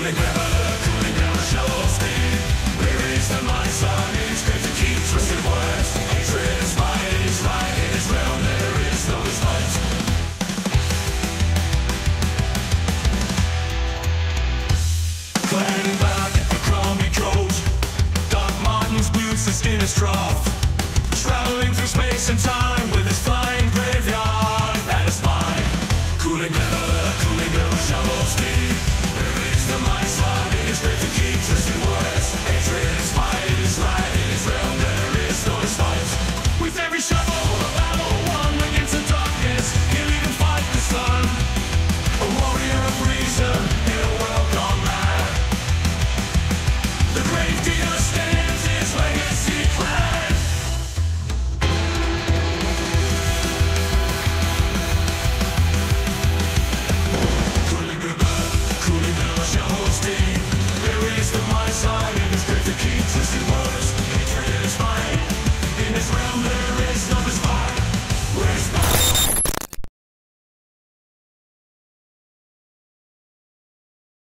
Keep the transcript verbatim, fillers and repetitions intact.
Kuhlengräber, Kuhlengräber Stomp. We raise the money, son, it's good to keep twisted words. Hatred is mine, it is right, it is real, there is no response. Climbing back the crummy coat, Doc Martens boots, the skin is trough. Traveling through space and time.